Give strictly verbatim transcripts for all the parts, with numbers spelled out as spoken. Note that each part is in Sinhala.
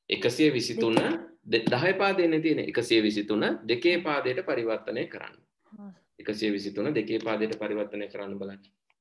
එකසිය විසිතුන දහය පාදයනේ තියෙන එකසිය විසිතුන දෙකේ පාදයට පරිවර්තනය කරන්න. එකසිය විසිතුන දෙකේ පාදයට පරිවර්තනය කරන්න බලන්න.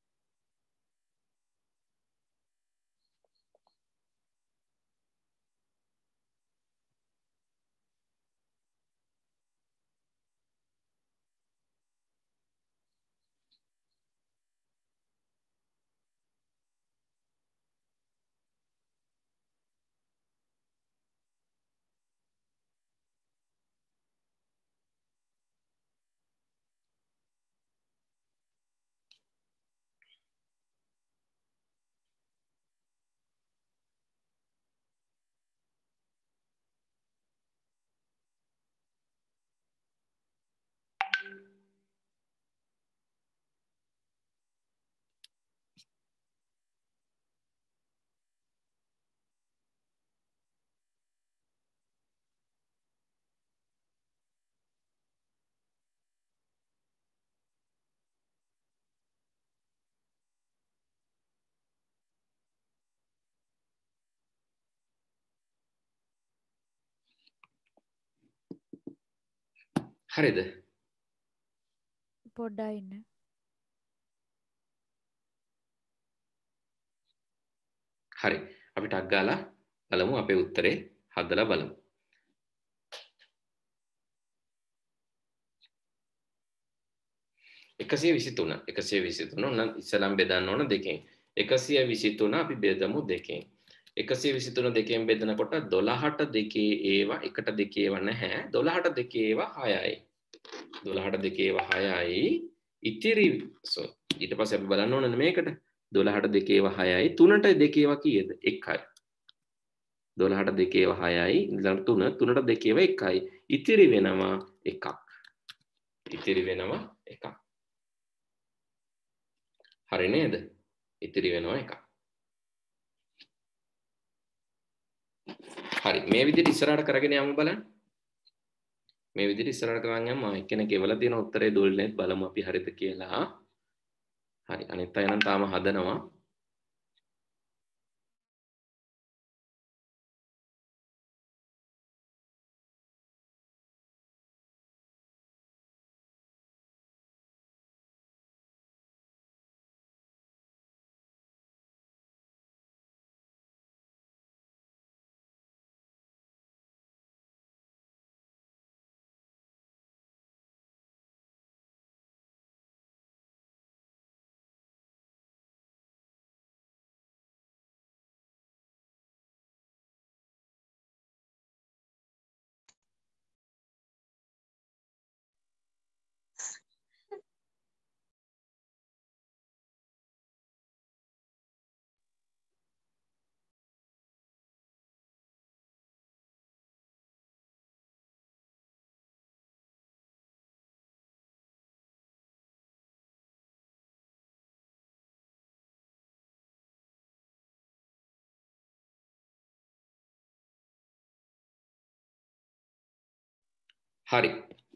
හරිද? පොඩ්ඩයි ඉන්න. හරි. අපි ටක් ගාලා බලමු අපේ උත්තරේ හදලා බලමු. එකසිය විසිතුන එකසිය විසිතුන නම් ඉස්සලම් බෙදන්න ඕන දෙකෙන්. එකසිය විසිතුන අපි බෙදමු දෙකෙන්. එකසිය විසිතුන දෙකෙන් බෙදනකොට දොළහට දෙකේ ඒවා එකට දෙකේ ඒවා නැහැ. දොළහට දෙකේ ඒවා හයයි. දොළහට දෙකේ ඒවා හයයි. ඉතිරි ඊට පස්සේ අපි බලන්න ඕනේ මේකට. දොළහට දෙකේ ඒවා හයයි. තුනට දෙකේ ඒවා කීයද? එකයි. දොළහට දෙකේ ඒවා හයයි. ඊළඟ තුන තුනට දෙකේ ඒවා එකයි. ඉතිරි වෙනවා එකක්. ඉතිරි වෙනවා එකක්. හරි නේද? ඉතිරි වෙනවා එකක්. හරි මේ විදිහට ඉස්සරහට කරගෙන යමු බලන්න. මේ විදිහට ඉස්සරහට කරගෙන යමු. මම එක්කෙනෙක් එවලා තියෙන උත්තරේ දුන්නේ බලමු අපි හරිද කියලා. හරි අනිත් අය නම් තාම හදනවා. හරි.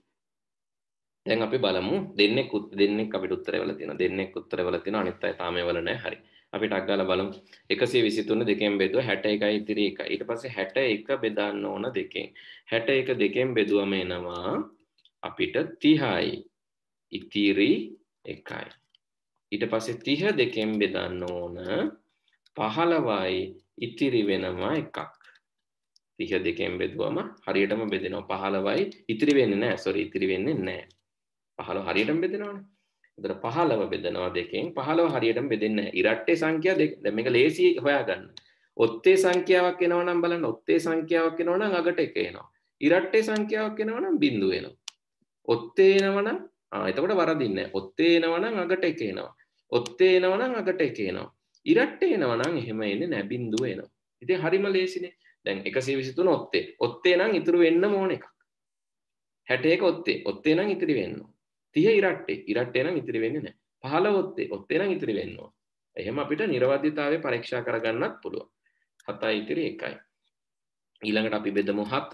දැන් අපි බලමු දෙන්නෙක් දෙන්නෙක් අපිට උත්තර එවලා තියෙනවා. දෙන්නෙක් උත්තර එවලා තියෙනවා. අනිත් අය තාම එවලා නැහැ. හරි. අපි ටක් ගාලා බලමු. එකසිය විසිතුන දෙකෙන් බෙදුවා හැට එකයි ඉතිරි එකයි. ඊට පස්සේ හැට එක බෙදන්න ඕන දෙකෙන්. හැට එක දෙකෙන් බෙදුවම එනවා අපිට තිහයි. ඉතිරි එකයි. ඊට පස්සේ තිහ දෙකෙන් බෙදන්න ඕන පහළොවයි. ඉතිරි වෙනවා එකක්. තිහ දෙකෙන් බෙදුවම හරියටම බෙදෙනවා පහළොවයි. ඉතිරි වෙන්නේ නැහැ. සෝරි ඉතිරි වෙන්නේ නැහැ. පහළොව හරියටම බෙදෙනවනේ. එතකොට පහළොව බෙදනවා දෙකෙන්. පහළොව හරියටම බෙදෙන්නේ නැහැ. ඉරට්ටේ සංඛ්‍යා දෙක. දැන් මේක ලේසි හොයාගන්න. ඔත්තේ සංඛ්‍යාවක් එනවා නම් බලන්න ඔත්තේ සංඛ්‍යාවක් එනවා නම් අගට එක එනවා. ඉරට්ටේ සංඛ්‍යාවක් එනවා නම් බිංදුව එනවා. ඔත්තේ එනවා නම් ආ එතකොට වරදින්නේ නැහැ. ඔත්තේ එනවා නම් අගට එක එනවා. ඔත්තේ එනවා නම් අගට එක එනවා. ඉරට්ටේ එනවා නම් එහෙම එන්නේ නැහැ බිංදුව එනවා. ඉතින් හරිම ලේසිනේ. දැන් එකසිය විසිතුන ඔත්තේ. ඔත්තේ නම් ඉතුරු වෙන්න ඕන එකක්. හැට එක ඔත්තේ. ඔත්තේ නම් ඉතිරි වෙන්න ඕන. තිහ ඉරට්ටේ. ඉරට්ටේ නම් ඉතිරි වෙන්නේ නැහැ. පහළොව ඔත්තේ. ඔත්තේ නම් ඉතිරි වෙන්න ඕන. එහෙම අපිට නිර්වද්‍යතාවය පරීක්ෂා කරගන්නත් පුළුවන්. හතයි ඉතිරි එකයි. ඊළඟට අපි බෙදමු හත.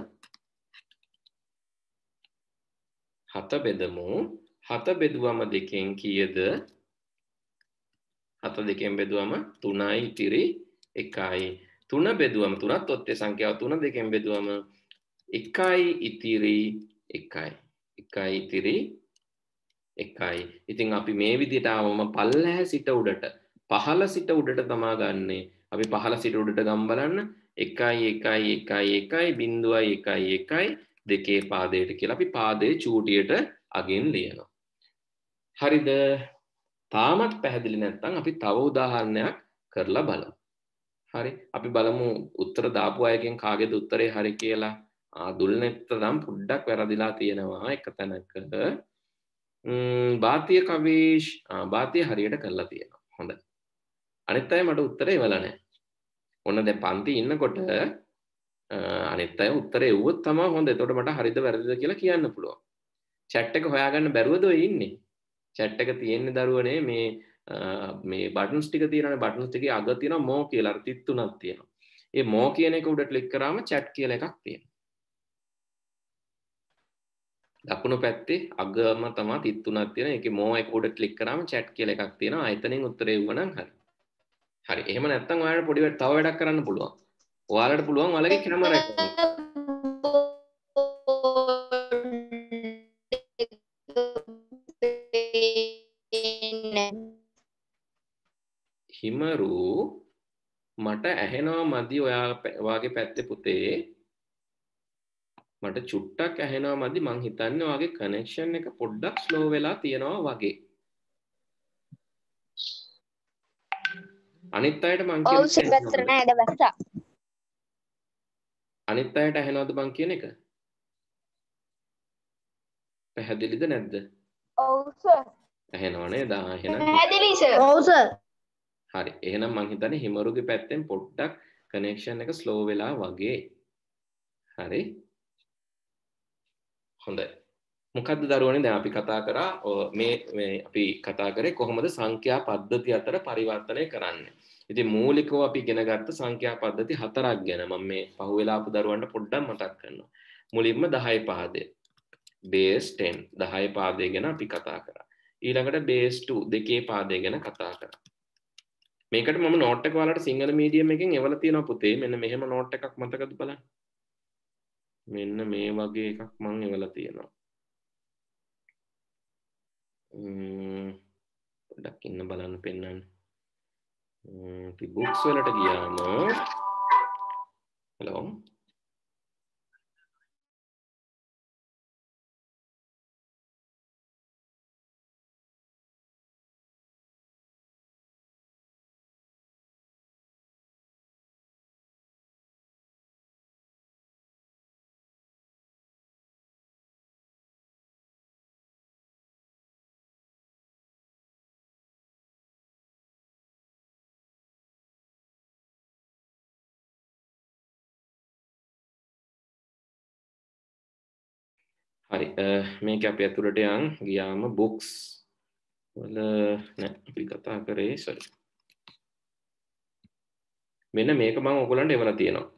හත බෙදමු. හත බෙදුවම දෙකෙන් කීයද? හත දෙකෙන් බෙදුවම තුනයි ඉතිරි එකයි. තුන බෙදුවම තුනත් ඔත්තේ සංඛ්‍යාව තුන දෙකෙන් බෙදුවම එකයි ඉතිරි එකයි. එකයි ඉතිරි එකයි. ඉතින් අපි මේ විදිහට ආවම පල්ලැහැ සිට උඩට පහළ සිට උඩට තමා ගන්නෙ. අපි පහළ සිට උඩට ගම් බලන්න එකයි එකයි එකයි එකයි බිංදුවයි එකයි එකයි දෙකේ පාදයට කියලා අපි පාදයේ චූටියට අගින් ලියනවා. හරිද? තාමත් පැහැදිලි නැත්නම් අපි තව උදාහරණයක් කරලා බලමු. හරි, අපි බලමු උත්තර දාපු අයගෙන් කාගේද උත්තරේ හරි කියලා. ආ දුල්නෙත් නම් පොඩ්ඩක් වැරදිලා තියෙනවා එක තැනක. ම්ම් බාතිය කවීෂ් ආ බාතිය හරියට කරලා තියෙනවා. හොඳයි. අනිත් අය මට උත්තරේ එවලා නැහැ. ඔන්න දැන් පන්ති ඉන්නකොට අනිත් අය උත්තරේ එව්වොත් තමයි හොඳ. එතකොට මට හරිද වැරදිද කියලා කියන්න පුළුවන්. chat එක හොයාගන්න බැරුවද ඔය ඉන්නේ? chat එක තියෙන්නේ දරුවනේ මේ මේ බටන්ස් ටික තියෙනවානේ. බටන්ස් ටිකේ අග තියෙනවා more කියලා අර තිත් තුනක් තියෙනවා. ඒ more කියන එක උඩ ක්ලික් කරාම chat කියලා එකක් තියෙනවා. දකුණු පැත්තේ අගම තමයි තිත් තුනක් තියෙන. ඒකේ more එක උඩ ක්ලික් කරාම chat කියලා එකක් තියෙනවා. එතනින් උත්තරේ එව්වනම් හරි. හරි. එහෙම නැත්නම් ඔයාලට පොඩි තව වැඩක් කරන්න පුළුවන්. ඔයාලට පුළුවන් ඔයාලගේ කැමරා එක හිමරු මට ඇහෙනවා මදි ඔයා වාගේ පැත්තේ පුතේ. මට චුට්ටක් ඇහෙනවා මදි. මං හිතන්නේ ඔයාගේ කනෙක්ෂන් එක පොඩ්ඩක් ස්ලෝ වෙලා තියෙනවා වගේ. අනිත් අයට මං කියන්නේ අනිත් අයට ඇහෙනවද මං කියන එක? පැහැදිලිද නැද්ද? ඔව් සර්. ඇහෙනව නේද? එහෙනම් පැහැදිලි සර්. ඔව් සර්. හරි. එහෙනම් මං හිතන්නේ හිමරුගේ පැත්තෙන් පොඩ්ඩක් කනෙක්ෂන් එක ස්ලෝ වෙලා වගේ. හරි. හොඳයි. මොකද්ද දරුවනේ දැන් අපි කතා කරා මේ මේ අපි කතා කරේ කොහොමද සංඛ්‍යා පද්ධති අතර පරිවර්තනය කරන්නේ. ඉතින් මූලිකව අපි ඉගෙන ගත්ත සංඛ්‍යා පද්ධති හතරක් ගැන මම මේ පහුවෙලා ආපු දරුවන්ට පොඩ්ඩක් මතක් කරනවා. මුලින්ම දහය පාදය. බේස් දහ දහය පාදය ගැන අපි කතා කරා. ඊළඟට බේස් දෙක දෙකේ පාදය ගැන කතා කරා. මේකට මම නෝට් එක ඔයාලට සිංහල මීඩියම් එකෙන් එවලා තියෙනවා පුතේ. මෙන්න මෙහෙම නෝට් එකක් මතකද බලන්න. මෙන්න මේ වගේ එකක් මම එවලා තියෙනවා. ම්ම් පොඩ්ඩක් ඉන්න බලන්න පෙන්නන්න. ම්ම් අපි බුක්ස් වලට ගියාම hello හරි මේක අපි අතුරට යන් ගියාම බුක්ස් වල නෑ අපි කතා කරේ sorry මෙන්න මේක මම ඔයගලන්ට එවලා තියෙනවා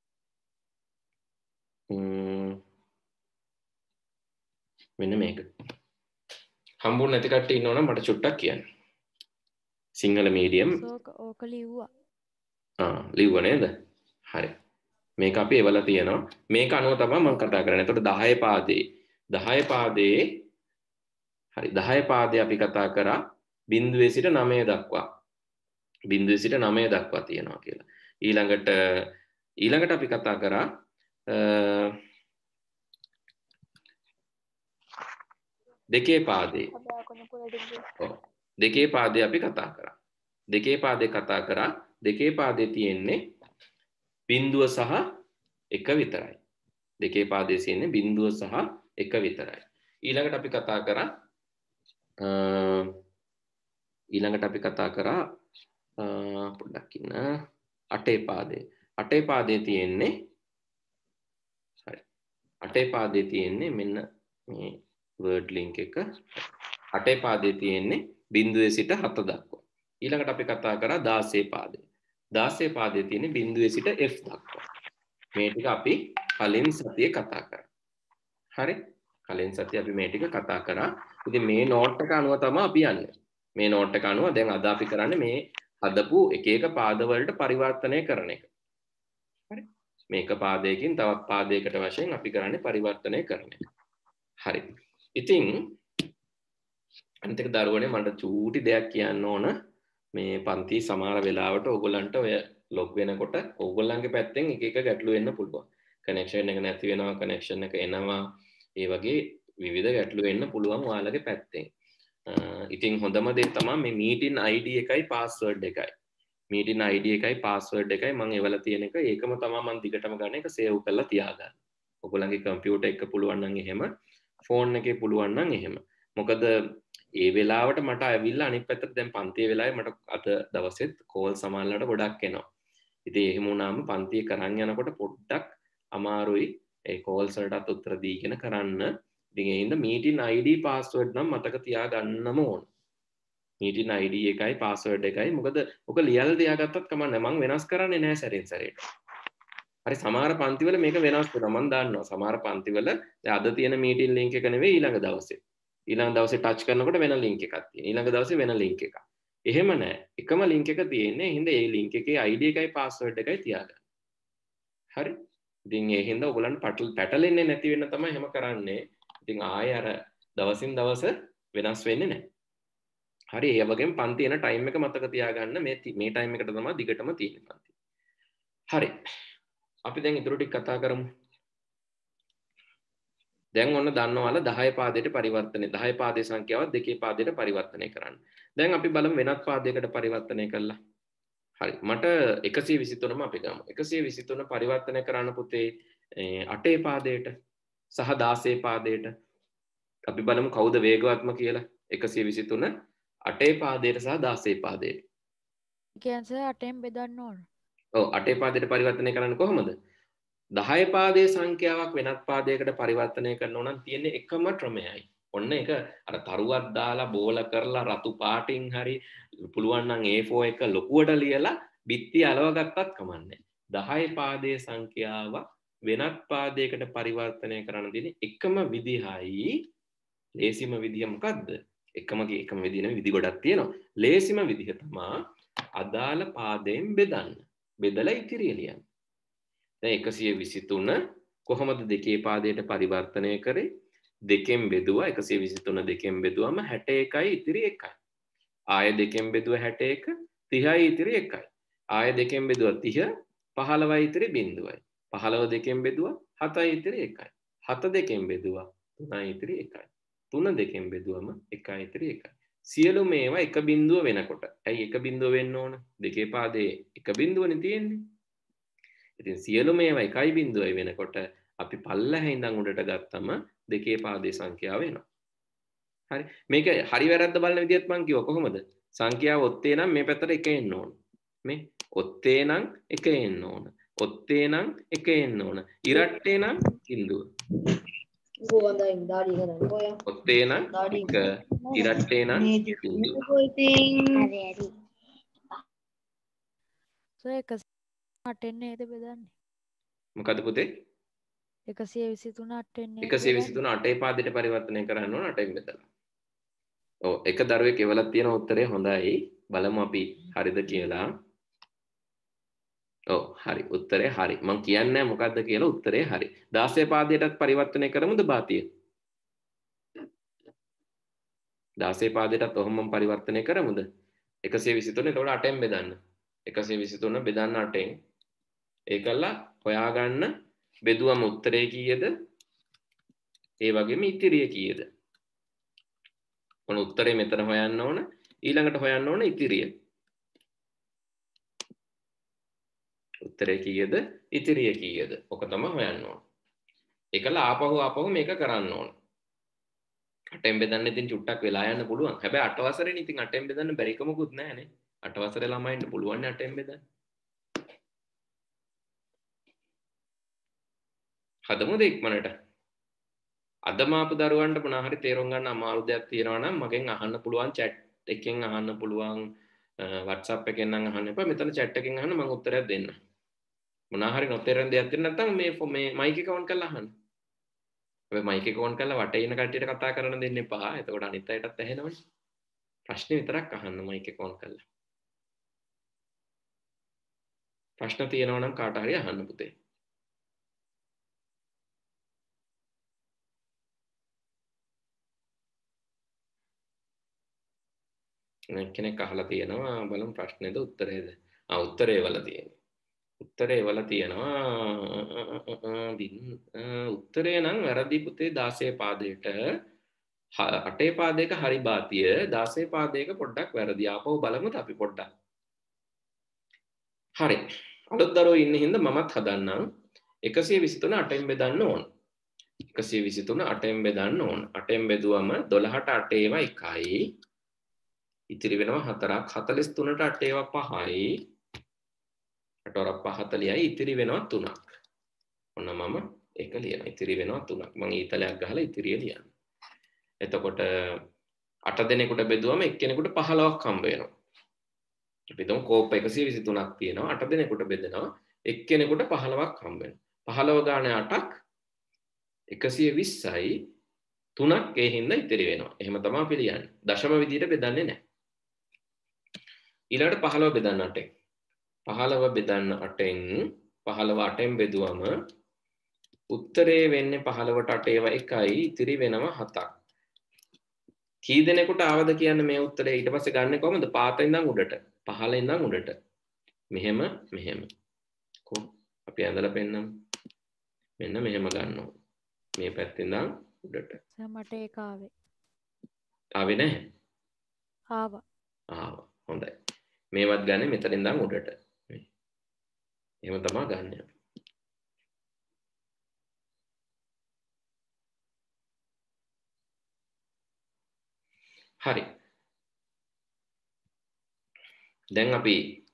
මෙන්න මේක හම්බුනේ නැති කට්ටිය ඉන්නවනම් මට චුට්ටක් කියන්න සිංහල මීඩියම් ඕක ලිව්වා ආ ලිව්ව නේද හරි මේක අපි එවලා තියෙනවා මේක අනුව තමයි මම කතා කරන්නේ එතකොට දහය පාදේ දහය පාදේ හරි දහය පාදේ අපි කතා කරා බිංදුවේ සිට නවය දක්වා බිංදුවේ සිට නවය දක්වා තියෙනවා කියලා. ඊළඟට ඊළඟට අපි කතා කරා දෙකේ පාදේ. ඔව්. දෙකේ පාදේ අපි කතා කරා. දෙකේ පාදේ කතා කරා දෙකේ පාදේ තියෙන්නේ බිංදුව සහ එක විතරයි. දෙකේ පාදේ තියෙන්නේ බිංදුව සහ එක විතරයි. ඊළඟට අපි කතා කරා ඊළඟට අපි කතා කරා පොඩ්ඩක් ඉන්න අටේ පාදේ. අටේ පාදේ තියෙන්නේ හරි. අටේ පාදේ තියෙන්නේ මෙන්න මේ word link එක. අටේ පාදේ තියෙන්නේ බිංදුවේ සිට හත දක්වා. ඊළඟට අපි කතා කරා දාසයේ පාදේ. දාසයේ පාදේ තියෙන්නේ බිංදුවේ සිට F දක්වා. මේ ටික අපි කලින් සතියේ කතා කරා. හරි? කලින් සතියේ අපි මේ ටික කතා කරා. ඉතින් මේ නෝට් එක අනුව තමයි අපි යන්නේ. මේ නෝට් එක අනුව දැන් අද අපි කරන්නේ මේ හදපු එක එක පාද වලට පරිවර්තනය කරන එක. මේක පාදයකින් තවත් පාදයකට වශයෙන් අපි කරන්නේ පරිවර්තනය කරන එක. හරි. ඉතින් අනිත් එක දරුවනේ මට චූටි දෙයක් කියන්න ඕන. මේ පන්ති සමහර වෙලාවට ඕගොල්ලන්ට ඔය ලොග් වෙනකොට ඕගොල්ලන්ගේ පැත්තෙන් එක එක ගැටලු වෙන්න පුළුවන්. කනෙක්ෂන් එක නැති වෙනවා, කනෙක්ෂන් එක එනවා. ඒ වගේ විවිධ ගැටලු වෙන්න පුළුවන් ඔයාලගේ පැත්තෙන්. ඉතින් හොඳම දේ තමයි මේ මීටින් අයිඩ් එකයි පාස්වර්ඩ් එකයි. මීටින් අයිඩ් එකයි පාස්වර්ඩ් එකයි මම එවලා තියෙන එක ඒකම තමයි මම දිගටම ගන්න එක සේව් කරලා තියාගන්න. ඔයගොල්ලන්ගේ කම්පියුටර් එක පුළුවන් නම් එහෙම, ෆෝන් එකේ පුළුවන් නම් එහෙම. මොකද ඒ වෙලාවට මට ඇවිල්ලා අනිත් පැත්තට දැන් පන්තියේ වෙලාවේ මට අද දවසෙත් කෝල් සමානලට ගොඩක් එනවා. ඉතින් එහෙම වුණාම පන්තිය කරන් යනකොට පොඩ්ඩක් අමාරුයි ඒ කෝල්ස් වලටත් උත්තර දීගෙන කරන්න. ඉතින් ඒ හින්දා මීටින් අයිඩි පාස්වර්ඩ් නම් මතක තියාගන්නම ඕන. මීටින් අයිඩි එකයි පාස්වර්ඩ් එකයි. මොකද ඔක ලියලා තියාගත්තත් කමක් නැහැ. මම වෙනස් කරන්නේ නැහැ සැරෙන් සැරේට. හරි සමහර පන්තිවල මේක වෙනස් වෙනවා. මම දන්නවා. සමහර පන්තිවල දැන් අද තියෙන මීටින් ලින්ක් එක නෙවෙයි ඊළඟ දවසේ. ඊළඟ දවසේ ටච් කරනකොට වෙන ලින්ක් එකක් තියෙනවා. ඊළඟ දවසේ වෙන ලින්ක් එකක්. එහෙම නැහැ. එකම ලින්ක් එක තියෙන්නේ. හින්දා ඒ ලින්ක් එකේ අයිඩි එකයි පාස්වර්ඩ් එකයි තියාගන්න. හරි. ඉතින් ඒ හින්දා ඔයගොල්ලන්ට පැටලෙන්නේ නැති වෙන්න තමයි එහෙම කරන්නේ. ඉතින් ආයෙ අර දවසින් දවස වෙනස් වෙන්නේ නැහැ. හරි ඒ වගේම පන්ති එන ටයිම් එක මතක තියාගන්න මේ මේ ටයිම් එකට තමයි දිගටම තියෙන්නේ පන්ති. හරි. අපි දැන් ඊටු ටික කතා කරමු. දැන් ඔන්න දන්නවල දහය පාදයට පරිවර්තනය දහය පාදයේ සංඛ්‍යාව දෙකේ පාදයට පරිවර්තනය කරන්න. දැන් අපි බලමු වෙනත් පාදයකට පරිවර්තනය කළා. හරි. මට එකසිය විසිතුනම අපි ගමු. එකසිය විසිතුන පරිවර්තනය කරන්න පුතේ අටේ පාදයට සහ දාසයේ පාදයට. අපි බලමු කවුද වේගවත්ම කියලා. එකසිය විසිතුන අටේ පාදයට සහ දාසයේ පාදයට. කියන්නේ අටෙන් බෙදන්න ඕන. ඔව් අටේ පාදයට පරිවර්තනය කරන්න කොහොමද? දහය පාදයේ සංඛ්‍යාවක් වෙනත් පාදයකට පරිවර්තනය කරනවා නම් තියෙන්නේ එකම ක්‍රමයයි. ඔන්න ඒක අර තරුවක් දාලා බෝල කරලා රතු පාටින් හරි පුළුවන් නම් ඒ ෆෝර් එක ලොකුවට ලියලා බිත්තිය අලව ගත්තත් කමන්නේ. දහය පාදයේ සංඛ්‍යාව වෙනත් පාදයකට පරිවර්තනය කරන්න තියෙන එකම විදිහයි. ලේසිම විදිහ මොකද්ද? එකම එකම විදිහ නෙවෙයි විදි ගොඩක් තියෙනවා. ලේසිම විදිහ තමයි අදාළ පාදයෙන් බෙදන්න. බෙදලා ඉතිරිය ලියන්න. දැන් එකසිය විසිතුන කොහොමද දෙකේ පාදයට පරිවර්තනය කරේ? දෙකෙන් බෙදුවා එකසිය විසිතුන දෙකෙන් බෙදුවම හැට එකයි ඉතිරි එකයි. ආය දෙකෙන් බෙදුවා හැට එක තිහයි ඉතිරි එකයි. ආය දෙකෙන් බෙදුවා තිහ පහළොවයි ඉතිරි බිංදුවයි. පහළොව දෙකෙන් බෙදුවා හතයි ඉතිරි එකයි. හත දෙකෙන් බෙදුවා තුනයි ඉතිරි එකයි. තුන දෙකෙන් බෙදුවම එකයි ඉතිරි එකයි. සියලු මේවා එක බිංදුව වෙනකොට. ඇයි එක බිංදුව වෙන්න ඕන? දෙකේ පාදේ එක බිංදුවනේ තියෙන්නේ. ඉතින් සියලු මේවා එකයි බිංදුවයි වෙනකොට අපි පල්ලෙහා ඉඳන් උඩට ගත්තම දෙකේ පාදයේ සංඛ්‍යාව එනවා. හරි. මේක හරි වැරද්ද බලන විදිහත් මම කිව්වා කොහොමද? සංඛ්‍යාව ඔත්තේ නම් මේ පැත්තට එක එන්න ඕන. මේ ඔත්තේ නම් එක එන්න ඕන. ඔත්තේ නම් එක එන්න ඕන. ඉරට්ටේ නම් බිංදුව. ගෝවන්දෙන් දාඩි කරන්නේ කොයා? ඔත්තේ නම් එක ඉරට්ටේ නම් බිංදුව. හරි හරි. සෝ එකසිය අටෙන් නේද බෙදන්නේ? මොකද පුතේ? එකසිය විසිතුන අටෙන් නේද? එකසිය විසිතුන අටේ පාදයට පරිවර්තනය කරන්න ඕන අටෙන් බෙදලා. ඔව් එක දරුවෙක් එවලා තියෙන උත්තරේ හොඳයි. බලමු අපි හරිද කියලා. ඔව් හරි උත්තරේ හරි. මම කියන්නේ මොකද්ද කියලා උත්තරේ හරි. දාසයේ පාදයටත් පරිවර්තනය කරමුද බාතිය? දාසයේ පාදයටත් ඔහොමම පරිවර්තනය කරමුද? එකසිය විසිතුන එතකොට අටෙන් බෙදන්න. එකසිය විසිතුන බෙදන්න අටෙන්. ඒකලා හොයාගන්න බෙදුවම උත්තරේ කීයද? ඒ වගේම ඉතිරිය කීයද? ඔන්න උත්තරේ මෙතන හොයන්න ඕන. ඊළඟට හොයන්න ඕන ඉතිරිය. උත්තරේ කීයද? ඉතිරිය කීයද? ඔක තමයි හොයන්න ඕන. ඒකලා ආපහු ආපහු මේක කරන්න ඕන. අටෙන් බෙදන්න ඉතින් චුට්ටක් වෙලා යන්න පුළුවන්. හැබැයි අට වසරේනේ ඉතින් අටෙන් බෙදන්න බැරි කමකුත් නැහැ නේ. අට වසරේ ළමයින්ට පුළුවන් නේ අටෙන් බෙදන්න. හදමුද ඉක්මනට? අද මාපු දරුවන්ට මොනවා හරි තේරුම් ගන්න අමාරු දෙයක් තියෙනවා නම් මගෙන් අහන්න පුළුවන් chat එකෙන් අහන්න පුළුවන් WhatsApp එකෙන් නම් අහන්න එපා. මෙතන chat එකෙන් අහන්න මම උත්තරයක් දෙන්න. මොනවා හරි නොතේරෙන දෙයක් තියෙන නැත්නම් මේ මේ මයික් එක ඔන් කරලා අහන්න. හැබැයි මයික් එක ඔන් කරලා වටේ ඉන්න කට්ටියට කතා කරන්න දෙන්න එපා. එතකොට අනිත් අයටත් ඇහෙනවනේ. ප්‍රශ්න විතරක් අහන්න මයික් එක ඔන් කරලා. ප්‍රශ්න තියෙනවා නම් කාට හරි අහන්න පුතේ. කෙනෙක් අහලා තියෙනවා බලමු ප්‍රශ්නේද උත්තරේද? ආ උත්තරේ වල තියෙන්නේ. උත්තරේ වල තියෙනවා උත්තරේ නම් වැරදි පුතේ දාසයේ පාදයට අටේ පාදයක හරි බාතිය දාසයේ පාදයක පොඩ්ඩක් වැරදි. ආපහු බලමුද අපි පොඩ්ඩක්. හරි. අලුත් දරුවෝ ඉන්න හින්දා මමත් හදන්නම්. එකසිය විසිතුන අටෙන් බෙදන්න ඕන. එකසිය විසිතුන අටෙන් බෙදන්න ඕන. අටෙන් බෙදුවම දොළහට අට ඒවා එකයි. ඉතිරි වෙනවා හතරක්. හතළිස් තුනට අට ඒවා පහයි. අට වරක් පහ හතළිසයි. ඉතිරි වෙනවා තුනක්. ඔන්න මම ඒක ලියනවා. ඉතිරි වෙනවා තුනක්. මම ඊතලයක් ගහලා ඉතිරිය ලියන්න. එතකොට අට දෙනෙකුට බෙදුවම එක්කෙනෙකුට පහළොවක් හම්බ වෙනවා. අපි හිතමු කෝප එකසිය විසිතුනක් තියෙනවා. අට දෙනෙකුට බෙදෙනවා. එක්කෙනෙකුට පහළොවක් හම්බ වෙනවා. පහළොව ගානේ අටක් එකසිය විස්සයි තුනක් ඒ හින්දා ඉතිරි වෙනවා. එහෙම තමයි අපි ලියන්නේ. දශම විදියට බෙදන්නේ නැහැ. ඊළඟට පහළොව බෙදන්න අටෙන්. පහළොව බෙදන්න අටෙන් පහළොව අටෙන් බෙදුවම උත්තරේ වෙන්නේ පහළොවට අට ඒවා එකයි ඉතිරි වෙනවා හතක්. කී දෙනෙකුට ආවද කියන්න මේ උත්තරේ ඊට පස්සේ ගන්න කොහමද? පාත ඉඳන් උඩට. පහළ ඉඳන් උඩට. මෙහෙම මෙහෙම. කො අපි ඇඳලා පෙන්නමු. මෙන්න මෙහෙම ගන්නවා. මේ පැත්තෙන් ඉඳන් උඩට. සර් මට ඒක ආවේ. ආවේ නැහැ. ආවා. ආවා. හොඳයි. මේවත් ගන්න මෙතන ඉඳන් උඩට. එහෙම තමයි ගන්න. හරි. දැන් අපි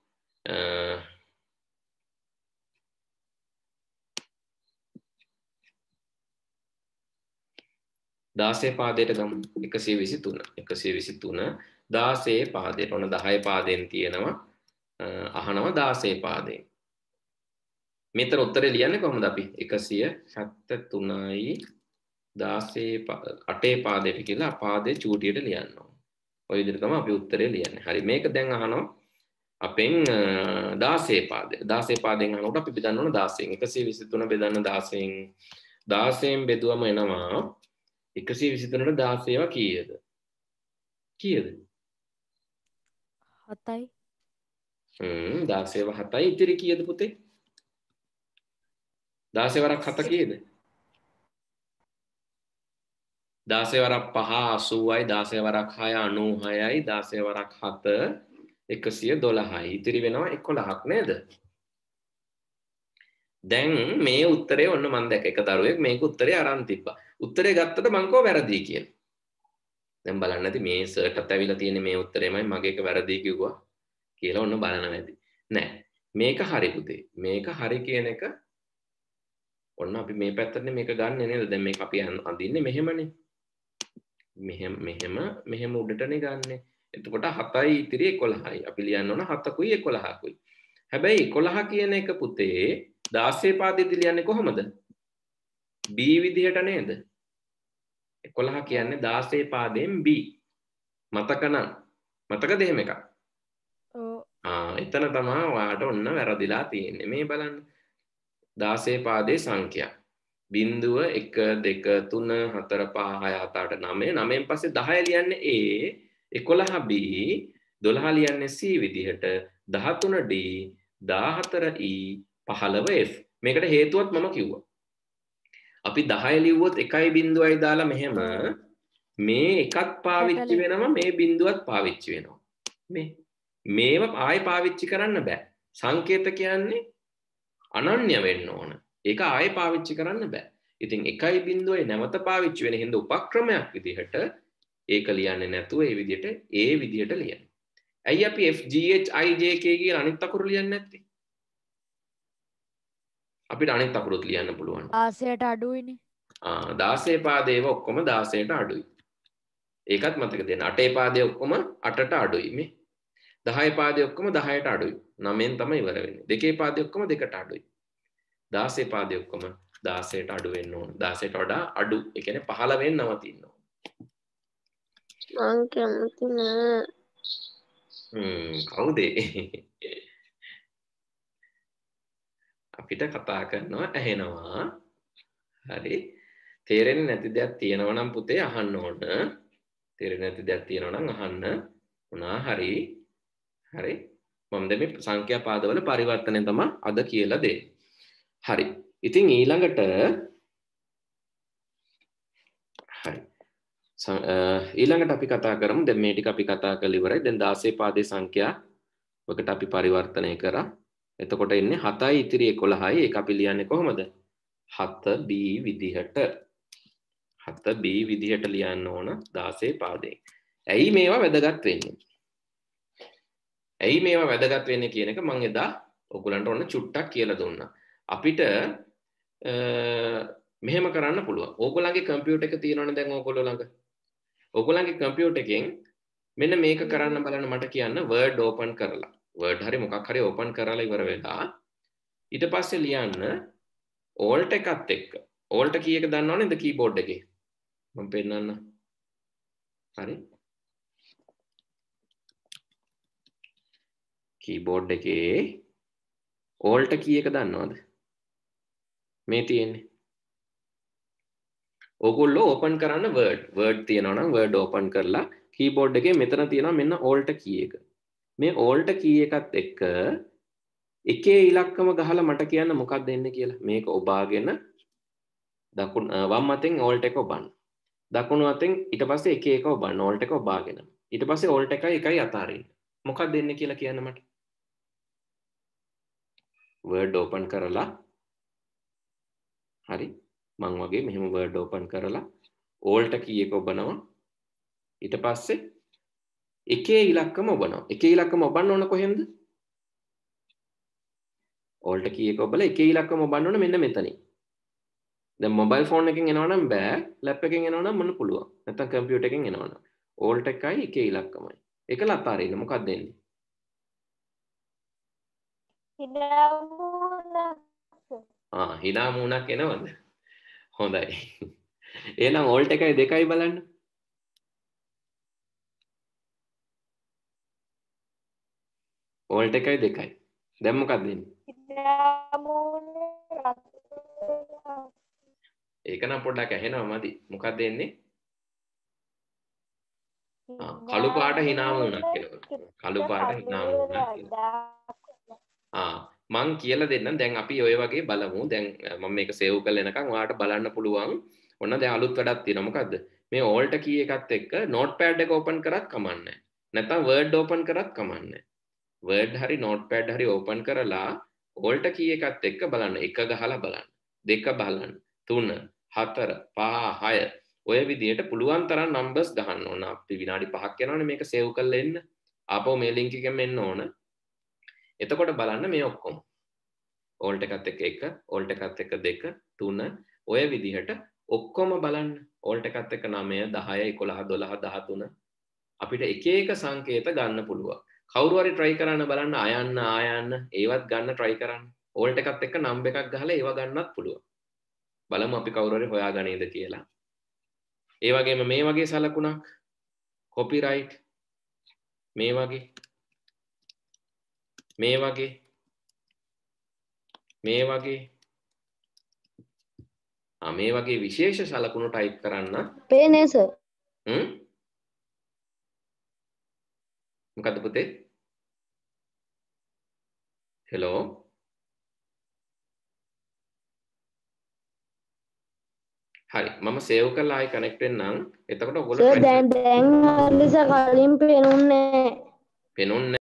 දාසයේ පාදයට ගමු. එකසිය විසිතුන. එකසිය විසිතුන දාසයේ පාදයට. ඔන්න දහය පාදයෙන් තියෙනවා. අහනවා දාසයේ පාදයෙන්. මෙතන උත්තරේ ලියන්නේ කොහොමද අපි? එකසිය සැත්තතුනයි දාසයේ අටේ පාදයට කියලා පාදේ චූටියට ලියන්න ඕන. ඔය විදිහට තමයි අපි උත්තරේ ලියන්නේ. හරි මේක දැන් අහනවා අපෙන් දාසයේ පාදය. දාසයේ පාදයෙන් අහනකොට අපි බෙදන්න ඕන දාසයෙන්. එකසිය විසිතුන බෙදන්න දාසයෙන්. දාසයෙන් බෙදුවම එනවා එකසිය විසිතුනට දාසයව කීයද? කීයද? හතයි. හ්ම් දාසයව හතයි ඉතිරි කීයද පුතේ? දාසය වරක් හත කීයද? දාසය වරක් පහ අසූවයි, දාසය වරක් හය අනූහයයි, දාසය වරක් හත එකසිය දොළහයි. ඉතිරි වෙනවා එකොළහක් නේද? දැන් මේ උත්තරේ ඔන්න මම දැක්ක එක දරුවෙක් මේක උත්තරේ අරන් තිබ්බා. උත්තරේ ගත්තට මං කෝ වැරදි කියලා. දැන් බලන්න නැති මේ සර්ටත් ඇවිල්ලා තියෙන්නේ මේ උත්තරේමයි මගේ එක වැරදි කිව්වා කියලා ඔන්න බලන්න නැති. නෑ. මේක හරි පුතේ. මේක හරි කියන එක ඔන්න අපි මේ පැත්තටනේ මේක ගන්නෙ නේද? දැන් මේක අපි අඳින්නේ මෙහෙමනේ. මෙහෙම මෙහෙම මෙහෙම උඩටනේ ගන්නෙ. එතකොට හතයි ඉතිරි එකොළහයි. අපි ලියන්න ඕන හතකුයි එකොළහකුයි. හැබැයි එකොළහ කියන එක පුතේ දාසයේ පාදෙදි ලියන්නේ කොහොමද? B විදිහට නේද? එකොළහ කියන්නේ දාසයේ පාදයෙන් B. මතක නම් මතකද එහෙම එකක්? ඔව්. ආ එතන තමයි ඔයාට ඔන්න වැරදිලා තියෙන්නේ. මේ බලන්න. දාසයේ පාදේ සංඛ්‍යා. බිංදුව එක දෙක තුන හතර පහ හය හත අට නවය. නවයෙන් පස්සේ දහය ලියන්නේ A, එකොළහ B, දොළහ ලියන්නේ C විදිහට, දහතුන D, දාහතර E, පහළව F. මේකට හේතුවත් මම කිව්වා. අපි දහය ලිව්වොත් එකයි බිංදුවයි දාලා මෙහෙම මේ එකත් පාවිච්චි වෙනවා මේ බිංදුවත් පාවිච්චි වෙනවා. මේ මේව ආයෙ පාවිච්චි කරන්න බෑ. සංකේත කියන්නේ අනන්‍ය වෙන්න ඕන. ඒක ආයෙ පාවිච්චි කරන්න බෑ. ඉතින් එකයි බිංදුවයි නැවත පාවිච්චි වෙන හින්දා උපක්‍රමයක් විදිහට ඒක ලියන්නේ නැතුව ඒ විදිහට ඒ විදිහට ලියන්නේ. ඇයි අපි F G H I J K කියලා අනිත් අකුරු ලියන්නේ නැත්තේ? අපිට අනිත් අකුරුත් ලියන්න පුළුවන්. දාසයට අඩුයිනේ. ආ දාසයේ පාදේව ඔක්කොම දාසයට අඩුයි. ඒකත් මතක තියාගන්න. අටේ පාදේ ඔක්කොම අටට අඩුයි මේ. දහයේ පාදේ ඔක්කොම දහයට අඩුයි. නවයෙන් තමයි ඉවර වෙන්නේ. දෙකේ පාදේ ඔක්කොම දෙකට අඩුයි. දාසයේ පාදේ ඔක්කොම දාසයට අඩු වෙන්න ඕන. දාසයට වඩා අඩු. ඒ කියන්නේ පහළවෙන් නවතින්න ඕන. මං කැමති නෑ. හ්ම් කවුද? අපිට කතා කරනවා ඇහෙනවා. හරි. තේරෙන්නේ නැති දෙයක් තියෙනවා නම් පුතේ අහන්න ඕන. තේරෙන්නේ නැති දෙයක් තියෙනවා නම් අහන්න. වුණා. හරි. හරි. මම දැන් මේ සංඛ්‍යා පාදවල පරිවර්තනය තමයි අද කියලා දෙන්නේ. හරි. ඉතින් ඊළඟට හරි. ඊළඟට අපි කතා කරමු. දැන් මේ ටික අපි කතා කරලා ඉවරයි. දැන් දාසයේ පාදේ සංඛ්‍යාවකට අපි පරිවර්තනය කරා. එතකොට එන්නේ හතයි ඉතිරි එකොළහයි. ඒක අපි ලියන්නේ කොහොමද? හත b විදිහට. හත b විදිහට ලියන්න ඕන දාසයේ පාදේ. ඇයි මේවා වැදගත් වෙන්නේ? ඇයි මේවා වැදගත් වෙන්නේ කියන එක මම එදා ඔයගලන්ට ඔන්න චුට්ටක් කියලා දුන්නා. අපිට මෙහෙම කරන්න පුළුවන්. ඕගොල්ලන්ගේ කම්පියුටර් එක තියෙනවනේ දැන් ඕගොල්ලෝ ළඟ. ඕගොල්ලන්ගේ කම්පියුටර් එකෙන් මෙන්න මේක කරන්න බලන්න මට කියන්න Word open කරලා. Word හරි මොකක් හරි open කරලා ඉවර වෙලා ඊට පස්සේ ලියන්න Alt එකත් එක්ක. Alt key එක දන්නව නේද keyboard එකේ? මම පෙන්නන්න. හරි. keyboard එකේ Alt key එක දන්නවද? මේ තියෙන්නේ. ඕගොල්ලෝ open කරන්න Word. Word තියෙනවා නම් Word open කරලා keyboard එකේ මෙතන තියෙනවා මෙන්න Alt key එක. මේ Alt key එකත් එක්ක එකේ ඉලක්කම ගහලා මට කියන්න මොකක්ද එන්නේ කියලා. මේක ඔබාගෙන දකුණු වම් අතෙන් Alt එක ඔබන්න. දකුණු අතෙන් ඊට පස්සේ එක එක ඔබන්න. Alt එක ඔබාගෙන. ඊට පස්සේ Alt එකයි එකයි අතාරින්න. මොකක්ද එන්නේ කියලා කියන්න මට. Word open කරලා හරි මං වගේ මෙහෙම Word open කරලා Alt key එක ඔබනවා. ඊට පස්සේ එකේ ඉලක්කම ඔබනවා. එකේ ඉලක්කම ඔබන්න ඕන කොහෙන්ද? Alt key එක ඔබලා එකේ ඉලක්කම ඔබන්න ඕන මෙන්න මෙතනින්. දැන් මොබයිල් ෆෝන් එකෙන් එනවනම් බෑ. ලැප් එකෙන් එනවනම් මොන පුළුවන්. නැත්නම් කම්පියුටර් එකෙන් එනවනම්. Alt එකයි එකේ ඉලක්කමයි. ඒකල අතාරින්න මොකක්ද එන්නේ? ආ හිනා මූණක් එනවද? හොඳයි. එහෙනම් Alt එකයි දෙකයි බලන්න. Alt එකයි දෙකයි. දැන් මොකක්ද එන්නේ? ඒක නම් පොඩ්ඩක් ඇහෙනවා මදි. මොකක්ද එන්නේ? ආ කළු පාට හිනා මූණක් එනවා. කළු පාට හිනා මූණක් එනවා. ආ මං කියලා දෙන්නම්. දැන් අපි ඔය වගේ බලමු. දැන් මම මේක සේව් කරලා එනකන් ඔයාලට බලන්න පුළුවන්. ඔන්න දැන් අලුත් වැඩක් තියෙනවා. මොකද්ද? මේ Alt key එකත් එක්ක notepad එක open කරත් කමන්නේ. නැත්නම් Word open කරත් කමන්නේ. Word හරි notepad හරි open කරලා Alt key එකත් එක්ක බලන්න. එක ගහලා බලන්න. දෙක බලන්න. තුන, හතර, පහ, හය ඔය විදිහට පුළුවන් තරම් numbers ගහන්න ඕන. අපි විනාඩි පහක් යනවනේ මේක save කරලා එන්න. ආපහු මේ link එකෙන් එන්න ඕන. එතකොට බලන්න මේ ඔක්කොම. Alt එකත් එක්ක එක, Alt එකත් එක්ක දෙක, තුන ඔය විදිහට ඔක්කොම බලන්න. Alt එකත් එක්ක නවය, දහය, එකොළහ, දොළහ, දහතුන අපිට එක එක සංකේත ගන්න පුළුවන්. කවුරු හරි try කරන්න බලන්න ආයන්න ආයන්න ඒවත් ගන්න try කරන්න. Alt එකත් එක්ක number එකක් ගහලා ඒව ගන්නත් පුළුවන්. බලමු අපි කවුරු හරි හොයාගනීද කියලා. ඒ වගේම මේ වගේ සලකුණක් copyright මේ වගේ මේ වගේ මේ වගේ ආ මේ වගේ විශේෂ සලකුණු type කරන්න පේනේ සර්. හ්ම් මොකද්ද පුතේ? හෙලෝ හරි මම සේව් කරලා ආයි කනෙක්ට් වෙන්නම්. එතකොට ඔයගොල්ලෝ සර් දැන් දැන් අලිස කලින් පේනුන්නේ පේනුන්නේ